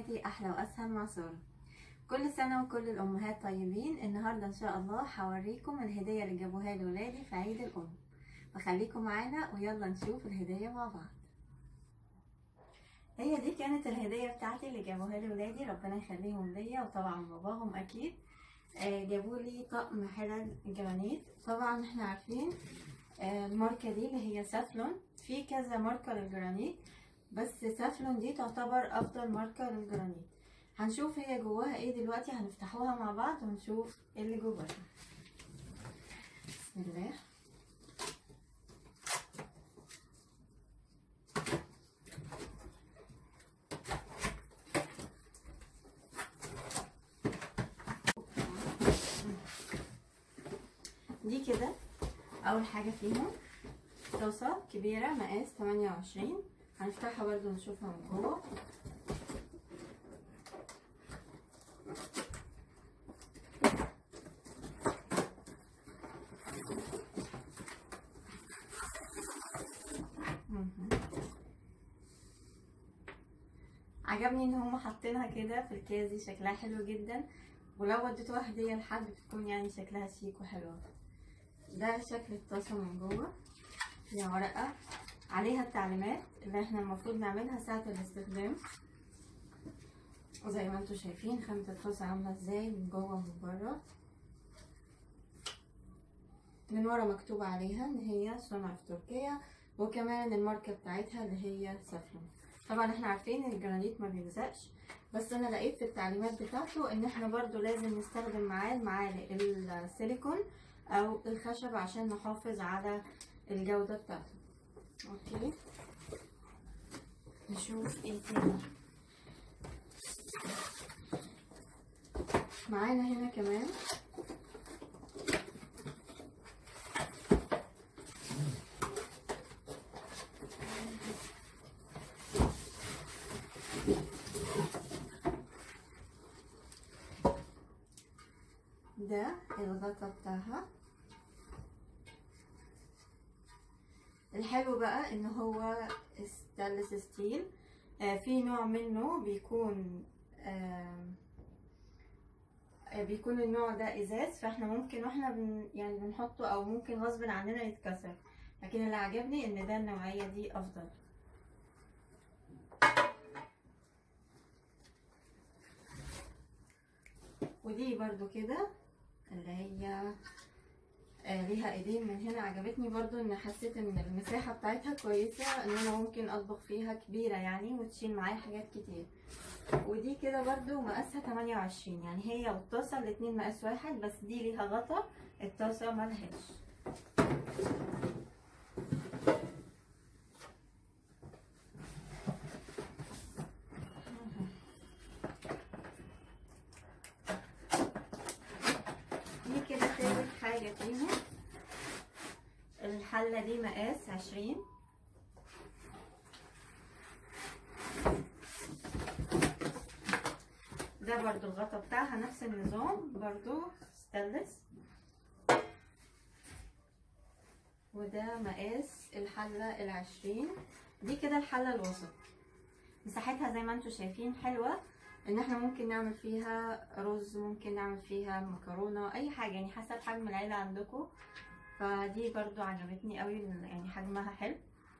قناتي احلى واسهل مع سارة. كل سنة وكل الامهات طيبين. النهاردة ان شاء الله هوريكم الهدية اللي جابوها لي ولادي في عيد الام، فخليكم معانا ويلا نشوف الهدية مع بعض. هي دي كانت الهدية بتاعتي اللي جابوها لي ولادي، ربنا يخليهم ليا وطبعا باباهم اكيد. جابوا لي طقم حلل جرانيت. طبعا احنا عارفين الماركة دي اللي هي سافلون، في كذا ماركة للجرانيت بس سافلون دي تعتبر افضل ماركة للجرانيت. هنشوف هي جواها ايه دلوقتي، هنفتحوها مع بعض ونشوف ايه اللي جواها. بسم الله. دي كده اول حاجة فيهم طاسة كبيرة مقاس 28، هنفتحها برضو نشوفها من جوه. عجبني ان هم حاطينها كده في الكاس دي، شكلها حلو جدا، ولو وديتوها هديه لحد بتكون يعني شكلها شيك وحلوه. ده شكل الطاسه من جوه، فيها ورقه عليها التعليمات اللي احنا المفروض نعملها ساعه الاستخدام، وزي ما انتم شايفين خامه الطاسه عامله ازاي من جوه ومن بره. من ورا مكتوب عليها ان هي صنع في تركيا، وكمان الماركه بتاعتها اللي هي سافلون. طبعا احنا عارفين ان الجرانيت ما بيلزقش، بس انا لقيت في التعليمات بتاعته ان احنا برضو لازم نستخدم معاه المعالق السيليكون او الخشب عشان نحافظ على الجودة بتاعته. اوكي، نشوف ايه تاني معانا هنا. كمان ده الغطا بتاعها. الحلو بقى ان هو ستانلس ستيل، في نوع منه بيكون النوع ده ازاز، فاحنا ممكن واحنا يعني بنحطه او ممكن غصب عننا يتكسر، لكن اللي عجبني ان ده النوعية دي افضل. ودي برضو كده اللي هي ليها ايدين من هنا، عجبتني برضو ان حسيت ان المساحة بتاعتها كويسة، ان انا ممكن اطبخ فيها كبيرة يعني وتشيل معايا حاجات كتير. ودي كده برضو مقاسها 28، يعني هي والطاسة الاتنين مقاس واحد، بس دي ليها غطا الطاسة ملهاش. دي كده تالت حاجة فيهم. الحلة دي مقاس 20، ده برضو الغطا بتاعها نفس النظام، برضو ستانلس. وده مقاس الحلة 20. دي كده الحلة الوسط، مساحتها زي ما انتم شايفين حلوة، ان احنا ممكن نعمل فيها رز، ممكن نعمل فيها مكرونة، اي حاجة يعني حسب حجم العيلة عندكم. فدي برضو عجبتني قوي، يعني حجمها حلو.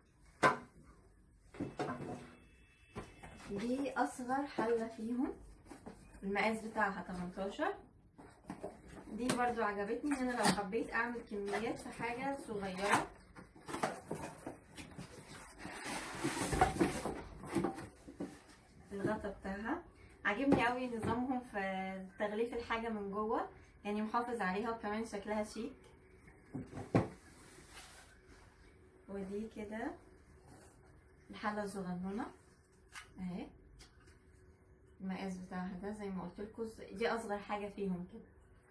دي اصغر حلة فيهم، المقاس بتاعها 18. دي برضو عجبتني، ان انا لو حبيت اعمل كميات في حاجة صغيرة. الغطا بتاعها عجبني قوي، نظامهم في تغليف الحاجة من جوه يعني محافظ عليها، وكمان شكلها شيك. ودي كده الحلة الصغنونة اهي، المقاس بتاعها ده زي ما قلت لكم، دي اصغر حاجة فيهم كده.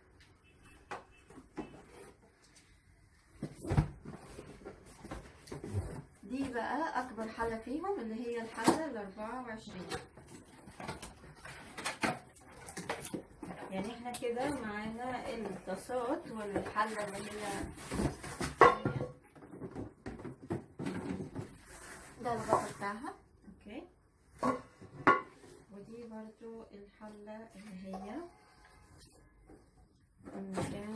دي بقى اكبر حلة فيهم اللي هي الحلة 24. يعني احنا كده معانا الطاسات والحلة اللي هي ده الغطا بتاعها. اوكي، ودي ودي برضو الحلة اللي هي المكان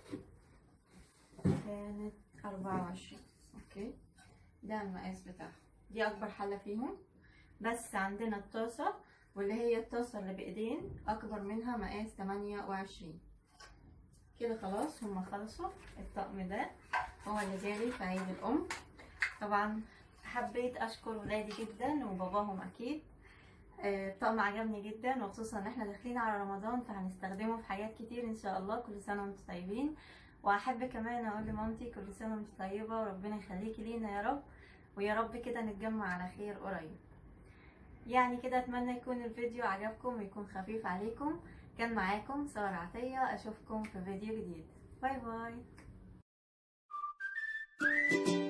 كانت 24. اوكي، ده المقاس بتاعها. دي اكبر حلة فيهم، بس عندنا الطاسة واللي هي الطاسة اللي بايدين اكبر منها مقاس 28. كده خلاص هما خلصوا. الطقم ده هو اللي جالي في عيد الام. طبعا حبيت اشكر ولادي جدا وباباهم اكيد. الطقم عجبني جدا، وخصوصا ان احنا داخلين على رمضان فهنستخدمه في حاجات كتير ان شاء الله. كل سنه وانتم طيبين. واحب كمان اقول لمامتي كل سنه وانتم طيبه، وربنا يخليكي لينا يا رب، ويا رب كده نتجمع على خير قريب. يعني كده اتمنى يكون الفيديو عجبكم ويكون خفيف عليكم. كان معاكم سارة عطية، اشوفكم في فيديو جديد. باي باي.